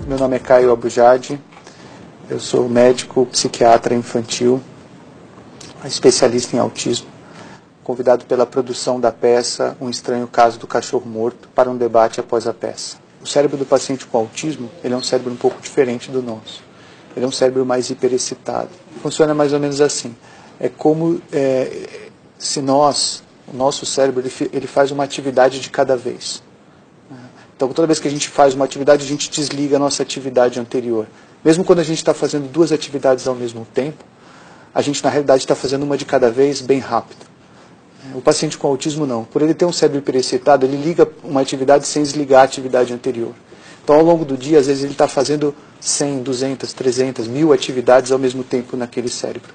Meu nome é Caio Abujade, eu sou médico psiquiatra infantil, especialista em autismo, convidado pela produção da peça Um Estranho Caso do Cachorro Morto para um debate após a peça. O cérebro do paciente com autismo, ele é um cérebro um pouco diferente do nosso. Ele é um cérebro mais hiperexcitado. Funciona mais ou menos assim. É como se o nosso cérebro, ele faz uma atividade de cada vez. Então, toda vez que a gente faz uma atividade, a gente desliga a nossa atividade anterior. Mesmo quando a gente está fazendo duas atividades ao mesmo tempo, a gente, na realidade, está fazendo uma de cada vez bem rápido. O paciente com autismo, não. Por ele ter um cérebro hiperexcitado, ele liga uma atividade sem desligar a atividade anterior. Então, ao longo do dia, às vezes, ele está fazendo 100, 200, 300, 1000 atividades ao mesmo tempo naquele cérebro.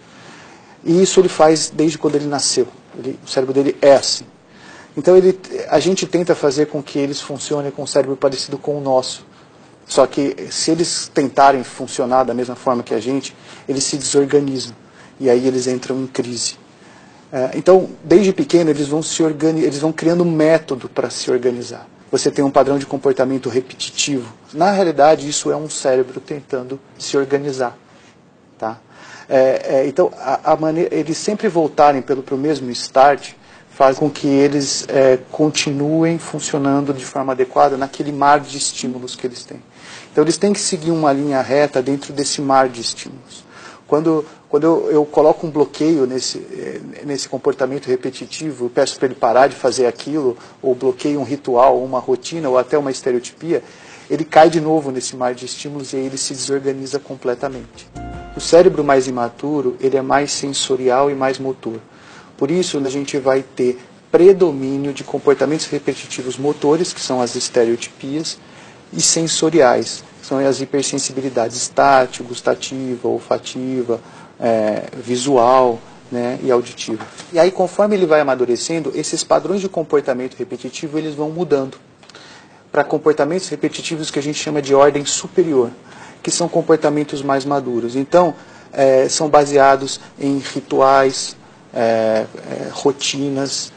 E isso ele faz desde quando ele nasceu. O cérebro dele é assim. Então, a gente tenta fazer com que eles funcionem com um cérebro parecido com o nosso. Só que, se eles tentarem funcionar da mesma forma que a gente, eles se desorganizam. E aí eles entram em crise. Então, desde pequeno, eles vão criando um método para se organizar. Você tem um padrão de comportamento repetitivo. Na realidade, isso é um cérebro tentando se organizar. Tá? Então, eles sempre voltarem para o mesmo start faz com que eles continuem funcionando de forma adequada naquele mar de estímulos que eles têm. Então, eles têm que seguir uma linha reta dentro desse mar de estímulos. Quando eu coloco um bloqueio nesse comportamento repetitivo, eu peço para ele parar de fazer aquilo, ou bloqueio um ritual, uma rotina, ou até uma estereotipia, ele cai de novo nesse mar de estímulos e aí ele se desorganiza completamente. O cérebro mais imaturo, ele é mais sensorial e mais motor. Por isso, a gente vai ter predomínio de comportamentos repetitivos motores, que são as estereotipias, e sensoriais, que são as hipersensibilidades tátil, gustativa, olfativa, visual, né, e auditiva. E aí, conforme ele vai amadurecendo, esses padrões de comportamento repetitivo eles vão mudando para comportamentos repetitivos que a gente chama de ordem superior, que são comportamentos mais maduros. Então, são baseados em rituais, rotinas,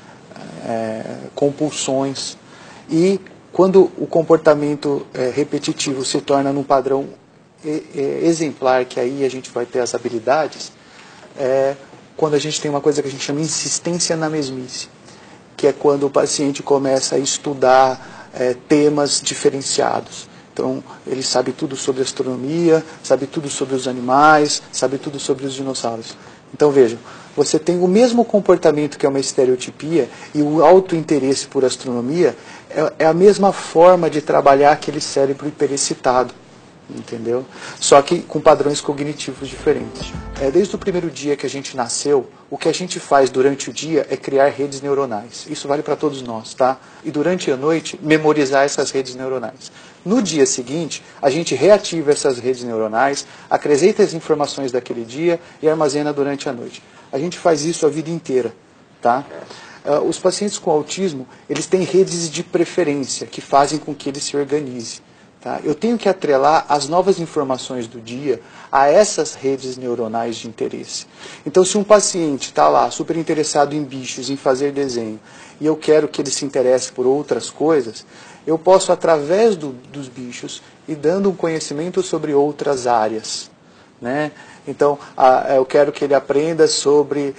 compulsões. E quando o comportamento repetitivo se torna num padrão exemplar, que aí a gente vai ter as habilidades, quando a gente tem uma coisa que a gente chama de insistência na mesmice, que é quando o paciente começa a estudar temas diferenciados. Então, ele sabe tudo sobre astronomia, sabe tudo sobre os animais, sabe tudo sobre os dinossauros. Então, vejam, você tem o mesmo comportamento que é uma estereotipia e o autointeresse por astronomia é a mesma forma de trabalhar aquele cérebro hiperexcitado, entendeu? Só que com padrões cognitivos diferentes. Desde o primeiro dia que a gente nasceu, o que a gente faz durante o dia é criar redes neuronais. Isso vale para todos nós, tá? E durante a noite, memorizar essas redes neuronais. No dia seguinte, a gente reativa essas redes neuronais, acrescenta as informações daquele dia e armazena durante a noite. A gente faz isso a vida inteira, tá? Os pacientes com autismo, eles têm redes de preferência que fazem com que ele se organize. Tá? Eu tenho que atrelar as novas informações do dia a essas redes neuronais de interesse. Então, se um paciente está lá super interessado em bichos, em fazer desenho, e eu quero que ele se interesse por outras coisas, eu posso, através dos bichos, ir dando um conhecimento sobre outras áreas. Né? Então, eu quero que ele aprenda sobre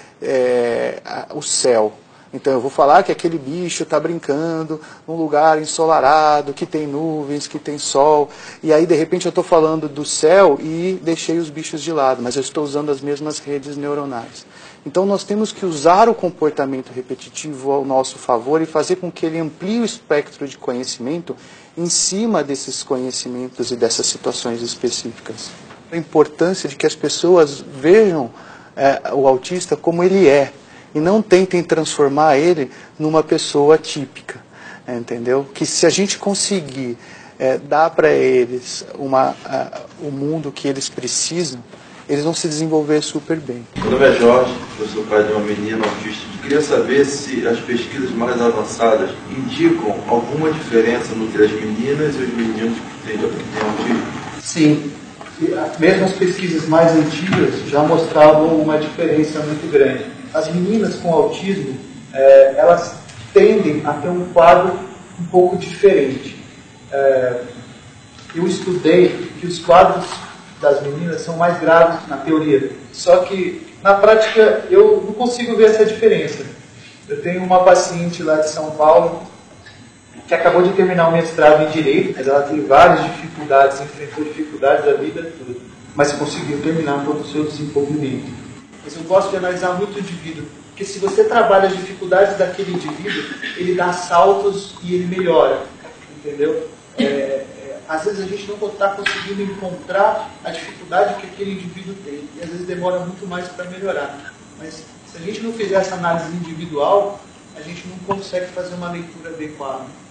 o céu. Então eu vou falar que aquele bicho está brincando num lugar ensolarado, que tem nuvens, que tem sol. E aí, de repente, eu estou falando do céu e deixei os bichos de lado, mas eu estou usando as mesmas redes neuronais. Então nós temos que usar o comportamento repetitivo ao nosso favor e fazer com que ele amplie o espectro de conhecimento em cima desses conhecimentos e dessas situações específicas. A importância de que as pessoas vejam o autista como ele é. E não tentem transformar ele numa pessoa típica, entendeu? Que se a gente conseguir dar para eles o mundo que eles precisam, eles vão se desenvolver super bem. Meu nome é Jorge, eu sou pai de uma menina autista. Queria saber se as pesquisas mais avançadas indicam alguma diferença entre as meninas e os meninos que têm autismo. Sim. Mesmo as pesquisas mais antigas já mostravam uma diferença muito grande. As meninas com autismo, elas tendem a ter um quadro um pouco diferente. eu estudei que os quadros das meninas são mais graves na teoria. Só que, na prática, eu não consigo ver essa diferença. Eu tenho uma paciente lá de São Paulo que acabou de terminar o mestrado em Direito, mas ela teve várias dificuldades, enfrentou dificuldades da vida toda, mas conseguiu terminar todo o seu desenvolvimento. Mas eu gosto de analisar muito o indivíduo, porque se você trabalha as dificuldades daquele indivíduo, ele dá saltos e ele melhora, entendeu? Às vezes a gente não está conseguindo encontrar a dificuldade que aquele indivíduo tem, e às vezes demora muito mais para melhorar. Mas se a gente não fizer essa análise individual, a gente não consegue fazer uma leitura adequada.